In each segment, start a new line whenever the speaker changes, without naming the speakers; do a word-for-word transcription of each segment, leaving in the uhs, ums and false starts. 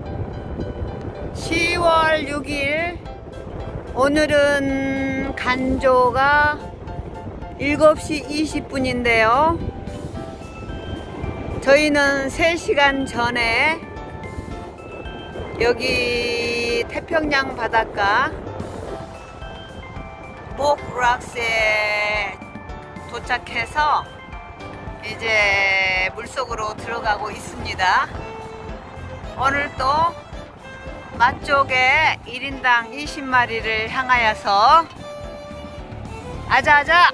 시월 육일 오늘은 간조가 일곱 시 이십 분인데요 저희는 세 시간 전에 여기 태평양 바닷가 목락스에 도착해서 이제 물속으로 들어가고 있습니다. 오늘 또 맛쪽에 일 인당 이십 마리를 향하여서 아자아자!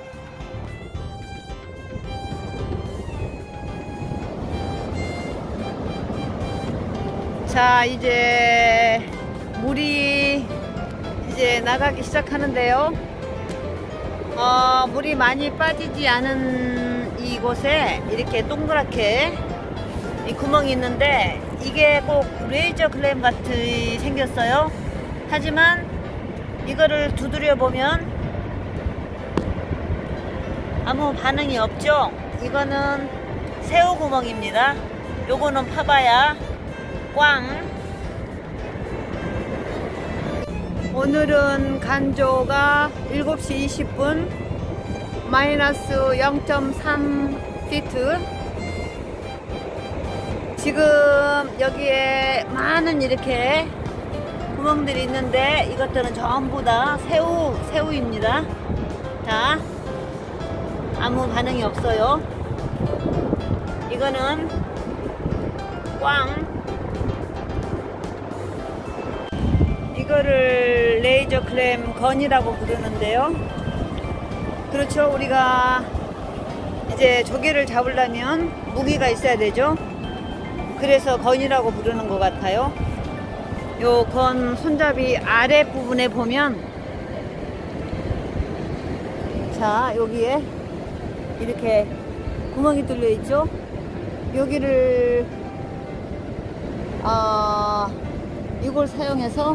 자, 이제 물이 이제 나가기 시작하는데요. 어, 물이 많이 빠지지 않은 이곳에 이렇게 동그랗게 이 구멍이 있는데 이게 꼭 레이저 클램 같이 생겼어요. 하지만 이거를 두드려 보면 아무 반응이 없죠. 이거는 새우 구멍입니다. 요거는 파봐야 꽝. 오늘은 간조가 일곱 시 이십 분 마이너스 영 점 삼 피트. 지금 여기에 많은 이렇게 구멍들이 있는데 이것들은 전부 다 새우, 새우입니다. 자, 아무 반응이 없어요. 이거는 꽝. 이거를 레이저 클램 건이라고 부르는데요. 그렇죠. 우리가 이제 조개를 잡으려면 무기가 있어야 되죠. 그래서 건이라고 부르는 것 같아요. 요 건 손잡이 아랫부분에 보면 자, 여기에 이렇게 구멍이 뚫려 있죠. 여기를 어, 이걸 사용해서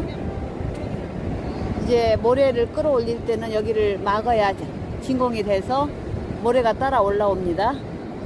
이제 모래를 끌어올릴 때는 여기를 막아야 진공이 돼서 모래가 따라 올라옵니다.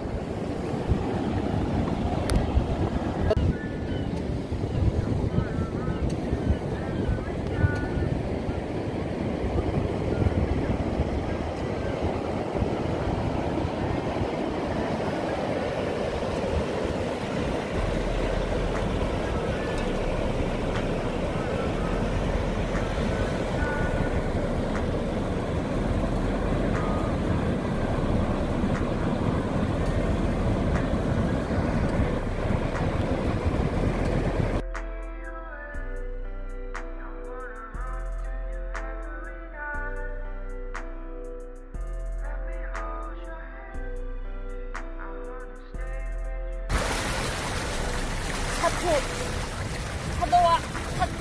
사투, 사도와 사투.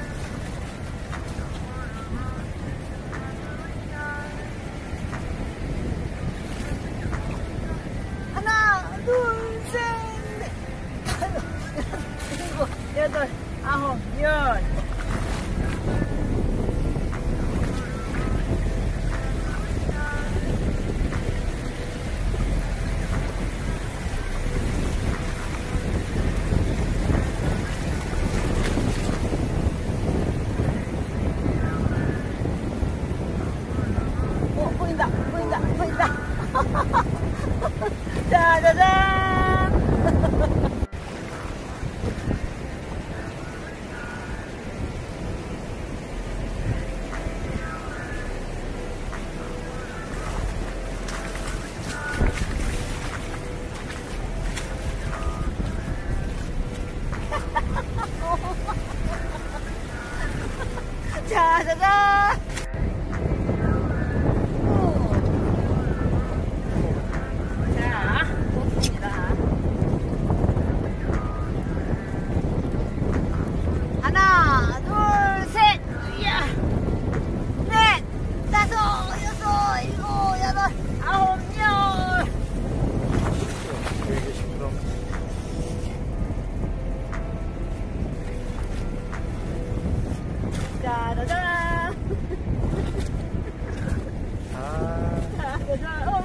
하나, 둘, 셋, 넷, 다섯, 일곱, 여덟, 아홉, 열. 보인다, 보인다, 보인다. 짜자잔. 짜자잔. 하나, 둘, 셋, 이야, 넷, 다섯, 여섯, 일곱, 여덟, 아홉, 열. 짜자잔. 아. 짜자잔.